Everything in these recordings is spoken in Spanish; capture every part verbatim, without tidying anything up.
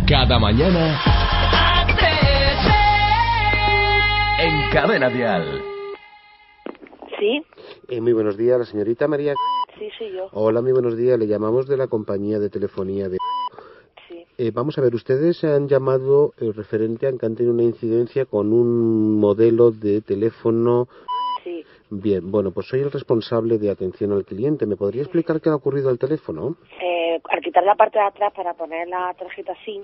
Cada mañana en Cadena Dial. ¿Sí? Eh, muy buenos días, la señorita María. Sí, soy yo. Hola, muy buenos días. Le llamamos de la compañía de telefonía de... Sí. Eh, vamos a ver, ustedes se han llamado eh, referente a que han tenido una incidencia con un modelo de teléfono... Sí. Bien, bueno, pues soy el responsable de atención al cliente. ¿Me podría explicar qué ha ocurrido al teléfono? Eh, al quitar la parte de atrás para poner la tarjeta SIM,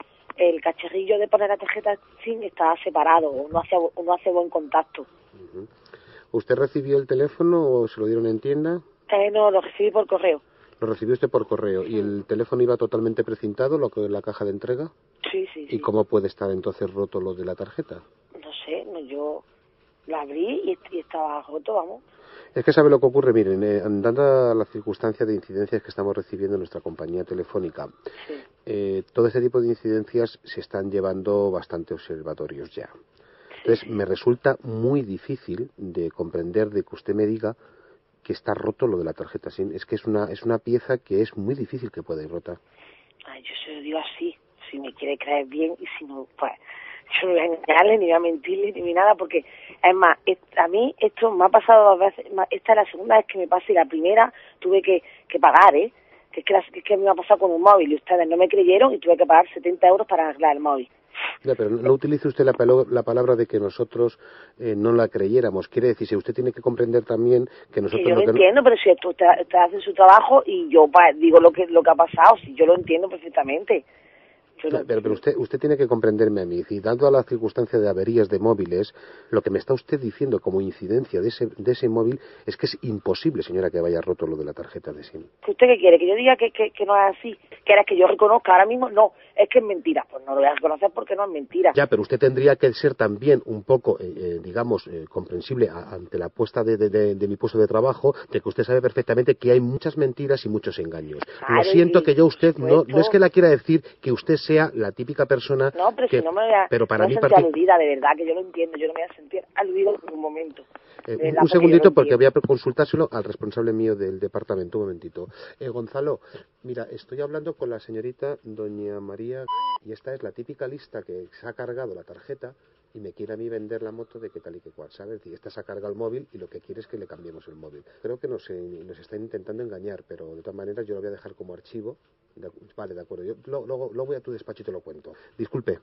el cacharrillo de poner la tarjeta SIM está separado, o no hace, o no hace buen contacto. Uh-huh. ¿Usted recibió el teléfono o se lo dieron en tienda? Eh, no, lo recibí por correo. Lo recibió usted por correo. ¿Y el teléfono iba totalmente precintado, lo que la caja de entrega? Sí, sí, sí. ¿Y cómo puede estar entonces roto lo de la tarjeta? No sé, no, yo la abrí y, y estaba roto, vamos. Es que sabe lo que ocurre, miren, eh, dada la circunstancia de incidencias que estamos recibiendo en nuestra compañía telefónica, Sí. eh, todo este tipo de incidencias se están llevando bastante observatorios ya. Entonces, me resulta muy difícil de comprender de que usted me diga que está roto lo de la tarjeta SIM. Es que es una es una pieza que es muy difícil que pueda ir rota. Ay, yo se lo digo así, si me quiere creer bien, y si no, pues yo no voy a engañarle, ni voy a mentirle, ni nada, porque es más, es, a mí esto me ha pasado dos veces, esta es la segunda vez que me pasa, y la primera tuve que, que pagar, ¿eh? Que es que, la, que es que me ha pasado con un móvil, y ustedes no me creyeron, y tuve que pagar setenta euros para arreglar el móvil. Ya, pero no utilice usted la, palo, la palabra de que nosotros eh, no la creyéramos. Quiere decir, si usted tiene que comprender también que nosotros... Que yo lo, lo que entiendo, no... pero si usted, usted hace su trabajo y yo pues, digo lo que lo que ha pasado, si yo lo entiendo perfectamente. No, pero, pero usted usted tiene que comprenderme a mí. Y dado a la circunstancia de averías de móviles, lo que me está usted diciendo como incidencia de ese de ese móvil es que es imposible, señora, que vaya roto lo de la tarjeta de SIM. ¿Usted qué quiere? ¿Que yo diga que, que, que no es así? ¿Que era que yo reconozca ahora mismo? No, es que es mentira. Pues no lo voy a reconocer porque no es mentira. Ya, pero usted tendría que ser también un poco, eh, eh, digamos, eh, comprensible a, ante la puesta de, de, de, de mi puesto de trabajo, de que usted sabe perfectamente que hay muchas mentiras y muchos engaños. Claro, lo siento y, que yo usted, no, no es que la quiera decir que usted sea la típica persona... No, pero que, si no me voy a, pero para me mí voy a sentir partic- aludida, de verdad, que yo lo entiendo. Yo no me voy a sentir aludida en ningún momento. Eh, verdad, un segundito, porque, porque voy a consultárselo al responsable mío del departamento. Un momentito. Eh, Gonzalo, mira, estoy hablando con la señorita doña María, y esta es la típica lista que se ha cargado la tarjeta y me quiere a mí vender la moto de que tal y que cual, ¿sabes? Y esta se ha cargado el móvil y lo que quiere es que le cambiemos el móvil. Creo que nos, eh, nos están intentando engañar, pero de todas maneras yo lo voy a dejar como archivo. De, vale, de acuerdo. Yo luego, luego, luego voy a tu despacho y te lo cuento. Disculpe.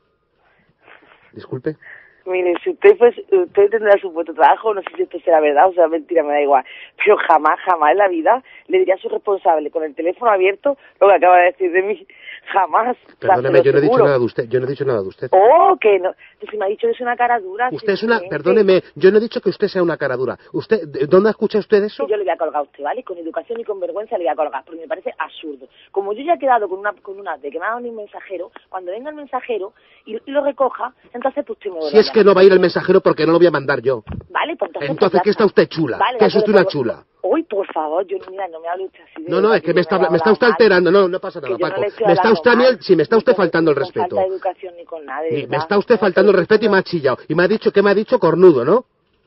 Disculpe. Mire, si usted pues, usted tendrá su puesto trabajo, no sé si esto será verdad o sea mentira, me da igual, pero jamás, jamás en la vida le diría a su responsable con el teléfono abierto lo que acaba de decir de mí, jamás. Perdóneme, yo no he dicho nada de usted, yo no he dicho nada de usted. Oh, que no, si me ha dicho que es una cara dura. Usted es una, perdóneme, yo no he dicho que usted sea una cara dura. Usted, ¿dónde ha escuchado usted eso? Que yo le voy a colgar a usted, ¿vale? Con educación y con vergüenza le voy a colgar, porque me parece absurdo. Como yo ya he quedado con una, con una de que me ha dado un mensajero, cuando venga el mensajero y, y lo recoja, entonces pues usted me vuelve Si es que no va a ir el mensajero porque no lo voy a mandar yo. Vale, pues entonces... Entonces, pues ¿qué está usted chula? Vale, ¿Qué es usted una por... chula? Uy, por favor, yo mira, no me hable usted así de... No, no, es que me está, me está usted alterando, no, no pasa nada, Paco. Me está usted a mí, sí, me está usted faltando el respeto. No falta educación ni con nada, Me está usted faltando el respeto y me ha chillado. Y me ha dicho, ¿qué me ha dicho? Cornudo, ¿no?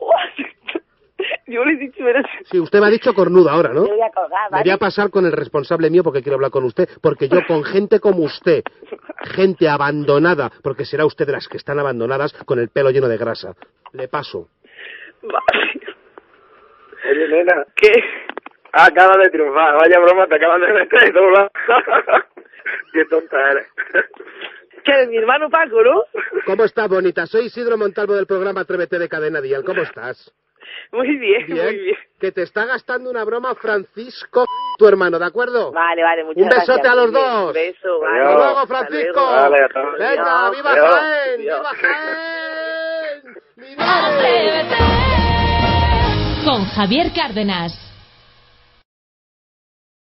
Yo le he dicho, pero... Sí, usted me ha dicho cornudo ahora, ¿no? Yo voy a colgar, ¿vale? Me voy a pasar con el responsable mío porque quiero hablar con usted, porque yo con gente como usted, gente abandonada, porque será usted de las que están abandonadas con el pelo lleno de grasa, le paso. Vale. Oye, nena. ¿Qué? Acabas de triunfar, vaya broma, te acabas de meter y todo. Qué tonta eres. ¿Qué eres mi hermano Paco, no? ¿Cómo estás, bonita? Soy Isidro Montalvo del programa Atrévete de Cadena Dial. ¿Cómo estás? Muy bien, bien, muy bien. Que te está gastando una broma Francisco, tu hermano, ¿de acuerdo? Vale, vale, muchas Un besote gracias. a los Bien, dos. Un beso, vale. Hasta luego, Francisco. Vale, hasta luego. Venga, Adiós. viva Adiós. Jaén, Adiós. viva Jaén. ¡Viva! Con Javier Cárdenas.